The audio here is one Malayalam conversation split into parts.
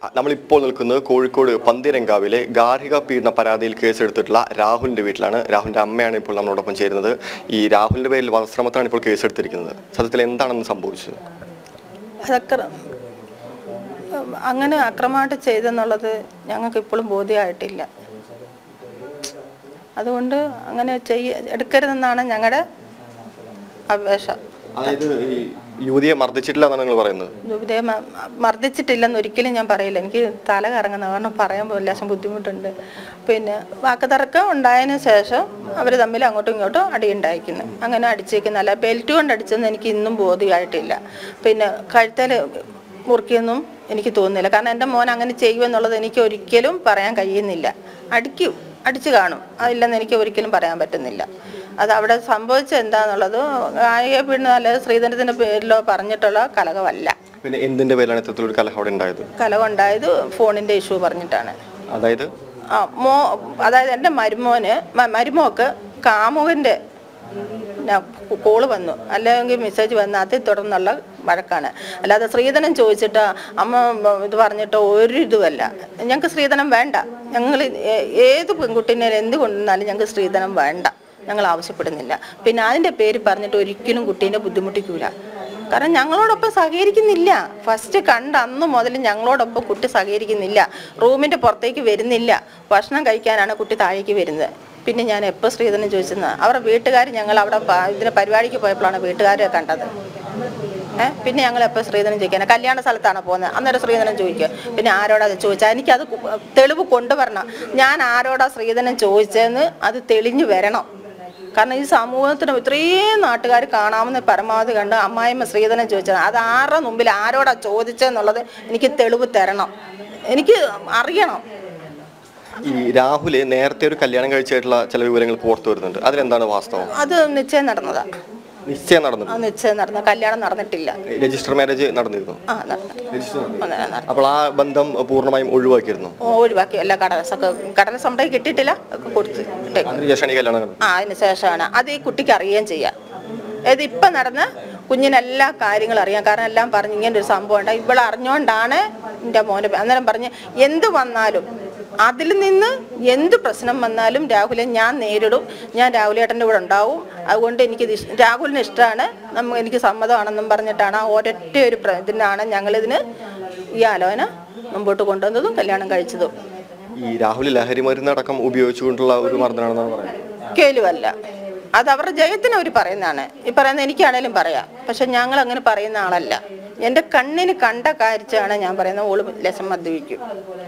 നമ്മളിപ്പോൾ നിൽക്കുന്നത് കോഴിക്കോട് പന്തീരങ്കാവിലെ ഗാർഹിക പീഡന പരാതിയിൽ കേസെടുത്തിട്ടുള്ള രാഹുലിന്റെ വീട്ടിലാണ്. രാഹുലിന്റെ അമ്മയാണ് ഇപ്പോൾ നമ്മളോടൊപ്പം ചേരുന്നത്. ഈ രാഹുലിന്റെ പേരിൽ വധശ്രമത്തിലാണ് ഇപ്പോൾ കേസെടുത്തിരിക്കുന്നത്. സത്യത്തിൽ എന്താണെന്ന് സംഭവിച്ചത്? അങ്ങനെ അക്രമമായിട്ട് ചെയ്തെന്നുള്ളത് ഞങ്ങൾക്ക് ഇപ്പോഴും ബോധ്യമായിട്ടില്ല. അതുകൊണ്ട് അങ്ങനെ എടുക്കരുതെന്നാണ് ഞങ്ങളുടെ അപേക്ഷ. അതായത് യുവതിയെ മർദ്ദിച്ചിട്ടില്ല എന്നാണ് നിങ്ങൾ പറയുന്നത്? യുവതിയെ മർദ്ദിച്ചിട്ടില്ലെന്ന് ഒരിക്കലും ഞാൻ പറയില്ല. എനിക്ക് തല കറങ്ങുന്ന കാരണം പറയാൻ ലേശം ബുദ്ധിമുട്ടുണ്ട്. പിന്നെ വാക്കുതർക്കം ഉണ്ടായതിനു ശേഷം അവർ തമ്മിൽ അങ്ങോട്ടും ഇങ്ങോട്ടും അടിയുണ്ടായിരിക്കുന്നു. അങ്ങനെ അടിച്ചേക്കുന്ന അല്ല ബെൽറ്റ് കൊണ്ട് അടിച്ചെന്ന് എനിക്ക് ഇന്നും ബോധ്യമായിട്ടില്ല. പിന്നെ കഴുത്തിൽ മുറുക്കിയൊന്നും എനിക്ക് തോന്നുന്നില്ല. കാരണം എൻ്റെ മോൻ അങ്ങനെ ചെയ്യുമെന്നുള്ളത് എനിക്ക് ഒരിക്കലും പറയാൻ കഴിയുന്നില്ല. അടിച്ചു കാണും, അതില്ലെന്ന് എനിക്ക് ഒരിക്കലും പറയാൻ പറ്റുന്നില്ല. അത് അവിടെ സംഭവിച്ചത് എന്താന്നുള്ളത് ഗാർഹിക പീഡനം അല്ലെങ്കിൽ സ്ത്രീധനത്തിന്റെ പേരിലോ പറഞ്ഞിട്ടുള്ള കലഹമല്ല. പിന്നെ എന്തിന്റെ പേരിലാണ് ഇത്തരത്തിലൊരു കലഹം അവിടെ ഉണ്ടായത്? കലഹം ഉണ്ടായത് ഫോണിന്റെ ഇഷ്യൂ പറഞ്ഞിട്ടാണ്. അതായത് എൻ്റെ മരുമോക്ക് കാമുകന്റെ കോള് വന്നു, അല്ലെങ്കിൽ മെസ്സേജ് വന്നു, അതിൽ തുടർന്നുള്ള വഴക്കാണ്. അല്ലാതെ സ്ത്രീധനം ചോദിച്ചിട്ട് അമ്മ ഇത് പറഞ്ഞിട്ട് ഒരു ഇതുമല്ല. ഞങ്ങൾക്ക് സ്ത്രീധനം വേണ്ട. ഞങ്ങൾ ഏത് പെൺകുട്ടീനെ എന്ത് കൊണ്ടുവന്നാലും ഞങ്ങൾക്ക് സ്ത്രീധനം വേണ്ട, ഞങ്ങൾ ആവശ്യപ്പെടുന്നില്ല. പിന്നെ അതിൻ്റെ പേര് പറഞ്ഞിട്ട് ഒരിക്കലും കുട്ടീനെ ബുദ്ധിമുട്ടിക്കൂല. കാരണം ഞങ്ങളോടൊപ്പം സഹകരിക്കുന്നില്ല. ഫസ്റ്റ് കണ്ട അന്ന് മുതൽ ഞങ്ങളോടൊപ്പം കുട്ടി സഹകരിക്കുന്നില്ല. റൂമിൻ്റെ പുറത്തേക്ക് വരുന്നില്ല. ഭക്ഷണം കഴിക്കാനാണ് കുട്ടി താഴേക്ക് വരുന്നത്. പിന്നെ ഞാൻ എപ്പോൾ സ്ത്രീധനം ചോദിച്ചെന്ന് അവരുടെ വീട്ടുകാർ ഞങ്ങൾ അവിടെ ഇതിന് പരിപാടിക്ക് പോയപ്പോഴാണ് വീട്ടുകാരെ കണ്ടത്. പിന്നെ ഞങ്ങൾ എപ്പോൾ സ്ത്രീധനം ചോദിക്കാൻ കല്യാണ സ്ഥലത്താണ് പോകുന്നത്, അന്നേരം സ്ത്രീധനം ചോദിക്കുക. പിന്നെ ആരോടാ ചോദിച്ചാൽ എനിക്കത് തെളിവ് കൊണ്ടുവരണം. ഞാൻ ആരോടാ സ്ത്രീധനം ചോദിച്ചതെന്ന് അത് തെളിഞ്ഞു വരണം. കാരണം ഈ സമൂഹത്തിന് ഇത്രയും നാട്ടുകാർ കാണാവുന്ന പരമാവധി കണ്ട് അമ്മായിമ്മ സ്ത്രീധനം ചോദിച്ചത് അത് ആരുടെ മുമ്പിൽ ആരോടാ ചോദിച്ചതെന്നുള്ളത് എനിക്ക് തെളിവ് തരണം, എനിക്ക് അറിയണം. ഈ രാഹുല് നേരത്തെ ഒരു കല്യാണം കഴിച്ചായിട്ടുള്ള ചില വിവരങ്ങൾ പുറത്തു വരുന്നുണ്ട്. അതിലെന്താണ് വാസ്തവം? അത് നിശ്ചയം നടന്നതാ. നിശ്ചയം നടന്നു? നിശ്ചയം നടന്നു, കല്യാണം നടന്നിട്ടില്ല. രജിസ്റ്റർ മാരേജ് നടന്നിരുന്നു? അപ്പോൾ ആ ബന്ധം പൂർണ്ണമായും ഒഴിവാക്കിയിരുന്നു? ഒഴിവാക്കി. എല്ലാ കടല സമ്മതം കിട്ടിയിട്ടില്ല, കൊടുത്ത് അതിന് ശേഷമാണ് അത് ഈ കുട്ടിക്ക് അറിയുകയും ചെയ്യാം. ഇത് ഇപ്പം നടന്ന കുഞ്ഞിനെല്ലാ കാര്യങ്ങളും അറിയാം. കാരണം എല്ലാം പറഞ്ഞ് ഇങ്ങനെ ഒരു സംഭവം ഉണ്ടായി, ഇവിടെ അറിഞ്ഞുകൊണ്ടാണ് എൻ്റെ മോനെ. അന്നേരം പറഞ്ഞ് എന്ത് വന്നാലും അതിൽ നിന്ന് എന്ത് പ്രശ്നം വന്നാലും രാഹുലെ ഞാൻ നേരിടും, ഞാൻ രാഹുലേട്ടൻ്റെ കൂടെ ഉണ്ടാവും. അതുകൊണ്ട് എനിക്ക് രാഹുലിന് ഇഷ്ടമാണ്, എനിക്ക് സമ്മതമാണെന്നും പറഞ്ഞിട്ടാണ് ആ ഒരൊറ്റ ഒരു ഇതിനാണ് ഞങ്ങളിതിന് ഈ ആലോചന മുമ്പോട്ട് കൊണ്ടുവന്നതും കല്യാണം കഴിച്ചതും. ഈ രാഹുൽ ലഹരി മരുന്നടക്കം ഉപയോഗിച്ചുകൊണ്ടുള്ള ഒരു മർദ്ദനമാണെന്നാണ് പറയുന്നത്? കേലുവല്ല, അത് അവരുടെ ജയത്തിന് അവർ പറയുന്നതാണ്. ഈ പറയുന്നത് എനിക്കാണേലും പറയാം, പക്ഷെ ഞങ്ങൾ അങ്ങനെ പറയുന്ന ആളല്ല. എൻ്റെ കണ്ണിന് കണ്ട കാര്യമാണ് ഞാൻ പറയുന്നത്. ഓള് ലക്ഷം മദ്യപിക്കും.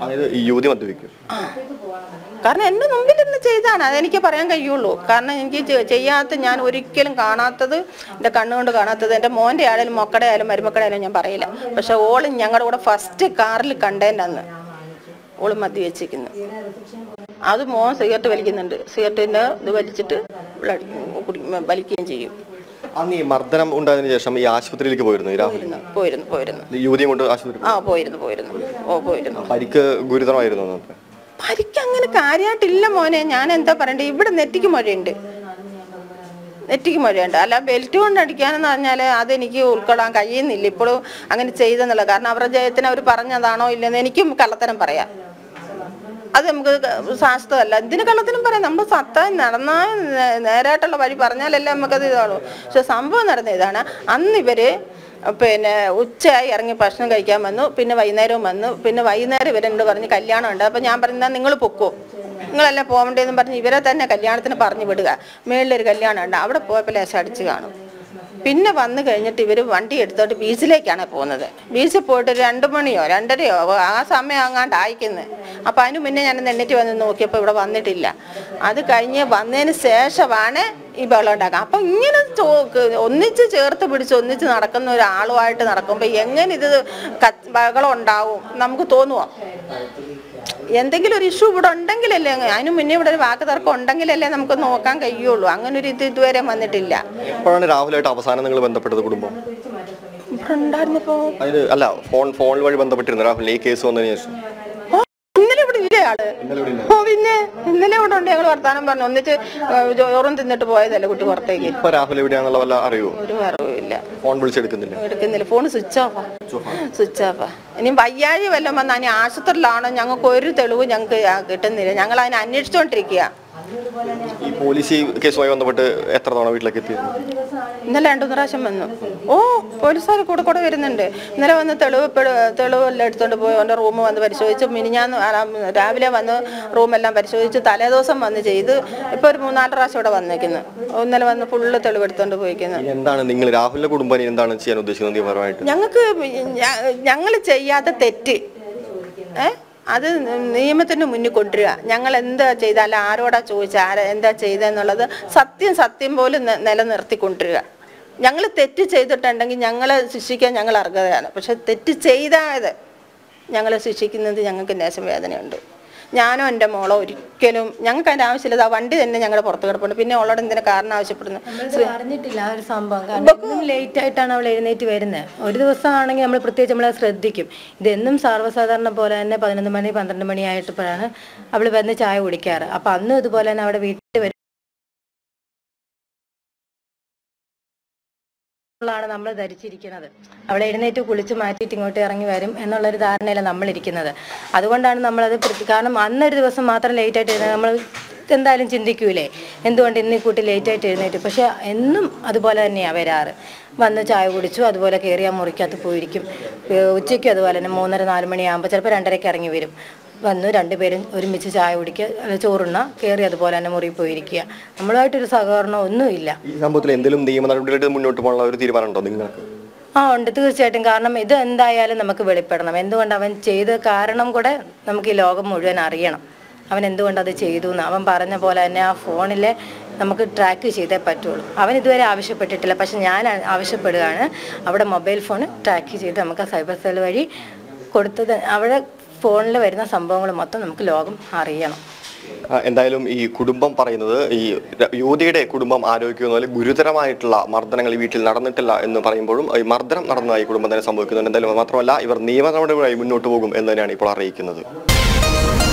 കാരണം എൻ്റെ മുമ്പിൽ ഇന്ന് ചെയ്താണ്, അതെനിക്ക് പറയാൻ കഴിയുള്ളൂ. കാരണം എനിക്ക് ചെയ്യാത്ത, ഞാൻ ഒരിക്കലും കാണാത്തത്, എൻ്റെ കണ്ണുകൊണ്ട് കാണാത്തത് എൻ്റെ മോൻ്റെ ആയാലും മക്കളുടെ ആയാലും മരുമക്കളുടെ ആയാലും ഞാൻ പറയില്ല. പക്ഷെ ഓള് ഞങ്ങളുടെ കൂടെ ഫസ്റ്റ് കാറിൽ കണ്ടതിൻ്റെ അന്ന് ഓള് മദ്യപിച്ചിരിക്കുന്നു. അത് മോൻ സിഗരറ്റ് വലിക്കുന്നുണ്ട്, സിഗരറ്റിൻ്റെ ഇത് വലിച്ചിട്ട് വലിക്കുകയും ചെയ്യും. അന്ന് ഈ മർദ്ദനം ഉണ്ടായതിനു ശേഷം ഈ ആശുപത്രിയിലേക്ക് പോയിരുന്നു? യുവതിയും കൊണ്ട് ആശുപത്രി? പോയിരുന്നു. പരിക്ക് ഗുരുതരമായിരുന്നു? പരിക്ക് അങ്ങനെ കാര്യമായിട്ടില്ല മോനെ. ഞാൻ എന്താ പറയണ്ടേ, ഇവിടെ നെറ്റിക്ക് മുഴയുണ്ട്. അല്ല ബെൽറ്റ് കൊണ്ട് അടിക്കാനെന്ന് പറഞ്ഞാൽ അതെനിക്ക് ഉൾക്കൊള്ളാൻ കഴിയുന്നില്ല ഇപ്പോഴും അങ്ങനെ ചെയ്തെന്നുള്ള. കാരണം അവരുടെ ജയത്തിന് അവർ പറഞ്ഞതാണോ ഇല്ലെന്ന് എനിക്കും കള്ളത്തരം പറയാം. അത് നമുക്ക് ശാസ്ത്രമല്ല. എന്തിനു കള്ളത്തിനും പറയാം. നമ്മൾ സത്താൻ നടന്നാൽ നേരായിട്ടുള്ള വഴി പറഞ്ഞാലല്ലേ നമുക്കത് ഇതാണോ. പക്ഷെ സംഭവം നടന്ന ഇതാണ്. അന്ന് ഇവര് പിന്നെ ഉച്ചയായി ഇറങ്ങി ഭക്ഷണം കഴിക്കാൻ വന്നു. പിന്നെ വൈകുന്നേരവും വന്നു. പിന്നെ വൈകുന്നേരം ഇവരെന്നോട് പറഞ്ഞ് കല്യാണം ഉണ്ട്. അപ്പം ഞാൻ പറഞ്ഞാൽ നിങ്ങൾ പൊക്കോ, നിങ്ങളെല്ലാം പോകണ്ടേന്ന് പറഞ്ഞ് ഇവരെ തന്നെ കല്യാണത്തിന് പറഞ്ഞു വിടുക. മേളിലൊരു കല്യാണം ഉണ്ട്, അവിടെ പോയപ്പോൾ ലേശം അടിച്ച് കാണും. പിന്നെ വന്നു കഴിഞ്ഞിട്ട് ഇവർ വണ്ടി എടുത്തോട്ട് ബീച്ചിലേക്കാണ് പോകുന്നത്. ബീച്ചിൽ പോയിട്ട് 2 മണിയോ 2:30യോ ആ സമയം അങ്ങാണ്ട് അയക്കുന്നത്. അപ്പം അതിന് മുന്നേ ഞാൻ എണ്ണിട്ട് വന്ന് നോക്കിയപ്പോൾ ഇവിടെ വന്നിട്ടില്ല. അത് കഴിഞ്ഞ് വന്നതിന് ശേഷമാണ് ഈ ബഹളം ഉണ്ടാക്കുക. അപ്പം ഇങ്ങനെ ഒന്നിച്ച് ചേർത്ത് പിടിച്ച് ഒന്നിച്ച് നടക്കുന്ന ഒരാളുമായിട്ട് നടക്കുമ്പോൾ എങ്ങനെ ഇത് ബഹളം ഉണ്ടാവും നമുക്ക് തോന്നുമോ? എന്തെങ്കിലും ഒരു ഇഷ്യൂ ഇവിടെ ഉണ്ടെങ്കിലല്ലേ, അതിന് മുന്നേ ഇവിടെ ഒരു വാക്ക് തർക്കം ഉണ്ടെങ്കിലല്ലേ നമുക്ക് നോക്കാൻ കഴിയുള്ളൂ. അങ്ങനെ ഒരു ഇത് ഇതുവരെ വന്നിട്ടില്ല. എപ്പോഴാണ് രാഹുലായിട്ട് അവസാനം നിങ്ങൾ ബന്ധപ്പെട്ടത്? കുടുംബം ഉണ്ടായിരുന്നപ്പോ അല്ല, ഫോൺ വഴി ബന്ധപ്പെട്ടിരുന്നു രാഹുൽ ഈ കേസ് വന്നതിന് ശേഷം? ഇന്നലെ ഇവിടെ ഇല്ല, ആള്. ഓ പിന്നെ ഇന്നലെ ഇവിടെ ഉണ്ട്. ഞങ്ങൾ വർത്താനം പറഞ്ഞു ഒന്നിച്ച് ചോറും തിന്നിട്ട് പോയതല്ലേ കുട്ടി പുറത്തേക്ക്. രാഹുൽ എവിടെയാണെന്നുള്ള വല്ല അറിയോ? ഒരു അറിവില്ല. ഫോൺ വിളിച്ചെടുക്കുന്നില്ല. ഫോൺ സ്വിച്ച് ഓഫാ. ഇനി വയ്യാഴി വല്ലതും വന്നാൽ ഇനി ആശുപത്രിയിലാണോ ഞങ്ങൾക്ക് ഒരു തെളിവ് ഞങ്ങൾക്ക് കിട്ടുന്നില്ല. ഞങ്ങൾ അതിനെ അന്വേഷിച്ചുകൊണ്ടിരിക്കുക. ഈ പോലീസ് കേസുമായി ബന്ധപ്പെട്ട് എത്ര തവണ വീട്ടിലേക്ക് എത്തി? ഇന്നലെ 2-3 പ്രാവശ്യം വന്നു. ഓ പോലീസുകാർ കൂടെ വരുന്നുണ്ട്. ഇന്നലെ വന്ന് തെളിവെല്ലാം എടുത്തോണ്ട് പോയി അവൻ്റെ റൂം വന്ന് പരിശോധിച്ച് മിനിഞ്ഞാന്ന് രാവിലെ വന്ന് റൂമെല്ലാം പരിശോധിച്ച് തലേദിവസം വന്ന് ചെയ്ത് ഇപ്പോൾ ഒരു 3-4 പ്രാവശ്യം ഇവിടെ വന്നേക്കുന്നു. ഇന്നലെ വന്ന് ഫുള്ള് തെളിവെടുത്തോണ്ട് പോയിക്കുന്നത്. എന്താണ് നിങ്ങൾ രാഹുലിന്റെ കുടുംബം എന്താണ് ചെയ്യാൻ ഉദ്ദേശിക്കുന്നത് നിയമപരമായിട്ട്? ഞങ്ങൾ ചെയ്യാത്ത തെറ്റ് അത് നിയമത്തിന് മുന്നിൽ കൊണ്ടുവരിക. ഞങ്ങൾ എന്താ ചെയ്താലും ആരോടാ ചോദിച്ചാൽ എന്താ ചെയ്തെന്നുള്ളത് സത്യം പോലും നിലനിർത്തിക്കൊണ്ടിരിക്കുക. ഞങ്ങൾ തെറ്റ് ചെയ്തിട്ടുണ്ടെങ്കിൽ ഞങ്ങളെ ശിക്ഷിക്കാൻ ഞങ്ങൾ അർഹതയാണ്. പക്ഷെ തെറ്റ് ചെയ്തായത് ഞങ്ങളെ ശിക്ഷിക്കുന്നത് ഞങ്ങൾക്ക് ലേശം വേദനയുണ്ട്. ഞാനോ എൻ്റെ മോളോ ഒരിക്കലും ഞങ്ങൾക്ക് അതിൻ്റെ ആവശ്യമില്ല. ആ വണ്ടി തന്നെ ഞങ്ങളുടെ പുറത്ത് കിടപ്പുണ്ട്. പിന്നെ അവളോട് എന്തിനാ കാരണം ആവശ്യപ്പെടുന്നത്? അറിഞ്ഞിട്ടില്ല ആ ഒരു സംഭവം. കാരണം ലേറ്റ് ആയിട്ടാണ് അവൾ എഴുന്നേറ്റ് വരുന്നത്. ഒരു ദിവസമാണെങ്കിൽ നമ്മൾ പ്രത്യേകിച്ച് നമ്മളെ ശ്രദ്ധിക്കും. ഇതെന്നും സർവ്വസാധാരണ പോലെ തന്നെ 11 മണി 12 മണി ആയിട്ടപ്പോഴാണ് അവൾ വന്ന് ചായ കുടിക്കാറ്. അപ്പം അന്നും ഇതുപോലെ തന്നെ അവിടെ വീട്ടിൽ വരും ാണ് നമ്മൾ ധരിച്ചിരിക്കുന്നത്. അവളെ എഴുന്നേറ്റ് കുളിച്ച് മാറ്റിയിട്ട് ഇങ്ങോട്ട് ഇറങ്ങി വരും എന്നുള്ളൊരു ധാരണയിലാണ് നമ്മളിരിക്കുന്നത്. അതുകൊണ്ടാണ് നമ്മളത് കാരണം അന്നൊരു ദിവസം മാത്രം ലേറ്റായിട്ട് എഴുന്നേറ്റ് നമ്മൾ എന്തായാലും ചിന്തിക്കൂലേ എന്തുകൊണ്ട് ഇന്ന് ഈ കൂട്ടി ലേറ്റായിട്ട് എഴുന്നേറ്റ്. പക്ഷെ എന്നും അതുപോലെ തന്നെയാണ് വരാറ്. വന്ന് ചായ കുടിച്ചു, അതുപോലെ കയറി ആ മുറിക്കകത്ത് പോയിരിക്കും. ഉച്ചയ്ക്കും അതുപോലെ തന്നെ 3-4 മണിയാകുമ്പോൾ ചിലപ്പോൾ 2:30 ഇറങ്ങി വരും. വന്ന് രണ്ടുപേരും ഒരുമിച്ച് ചായ കുടിക്കുക, ചോറുണ്ണ, കയറി അതുപോലെ തന്നെ മുറിയിൽ പോയിരിക്കുക. നമ്മളുമായിട്ടൊരു സഹകരണം ഒന്നുമില്ല. ഈ സംഭവത്തിൽ എന്തെങ്കിലും നിയമ നടപടികളായിട്ട് മുന്നോട്ട് പോകാനുള്ള ഒരു തീരുമാനമുണ്ടോ നിങ്ങൾക്ക്? ഉണ്ട് തീർച്ചയായിട്ടും. കാരണം ഇത് എന്തായാലും നമുക്ക് വെളിപ്പെടണം. എന്തുകൊണ്ട് അവൻ ചെയ്ത കാരണം കൂടെ നമുക്ക് ഈ ലോകം മുഴുവൻ അറിയണം. അവൻ എന്തുകൊണ്ട് അത് ചെയ്തു എന്ന്. അവൻ പറഞ്ഞ പോലെ തന്നെ ആ ഫോണിലെ നമുക്ക് ട്രാക്ക് ചെയ്തേ പറ്റുള്ളൂ. അവൻ ഇതുവരെ ആവശ്യപ്പെട്ടിട്ടില്ല. പക്ഷെ ഞാൻ ആവശ്യപ്പെടുകയാണ് അവിടെ മൊബൈൽ ഫോൺ ട്രാക്ക് ചെയ്ത് നമുക്ക് ആ സൈബർ സെൽ വഴി കൊടുത്തത് അവിടെ ഫോണിൽ വരുന്ന സംഭവങ്ങൾ മൊത്തം നമുക്ക് ലോകം അറിയണം. എന്തായാലും ഈ കുടുംബം പറയുന്നത് ഈ യുവതിയുടെ കുടുംബം ആരോപിക്കുന്ന ഗുരുതരമായിട്ടുള്ള മർദ്ദനങ്ങൾ ഈ വീട്ടിൽ നടന്നിട്ടില്ല എന്ന് പറയുമ്പോഴും ഈ മർദ്ദനം നടന്നതായി കുടുംബം തന്നെ സംഭവിക്കുന്നുണ്ട്. എന്തായാലും മാത്രമല്ല ഇവർ നിയമ നടപടികളുമായി മുന്നോട്ട് പോകും എന്ന് തന്നെയാണ് ഇപ്പോൾ അറിയിക്കുന്നത്.